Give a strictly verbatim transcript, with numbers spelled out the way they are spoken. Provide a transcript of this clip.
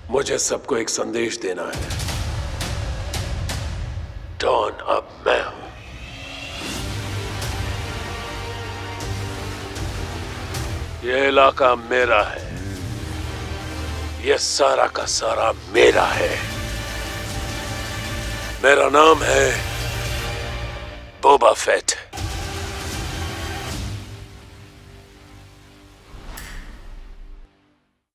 मुझे सबको एक संदेश देना है। डॉन अब मैं हूं। ये इलाका मेरा है, ये सारा का सारा मेरा है। मेरा नाम है बोबा फेट।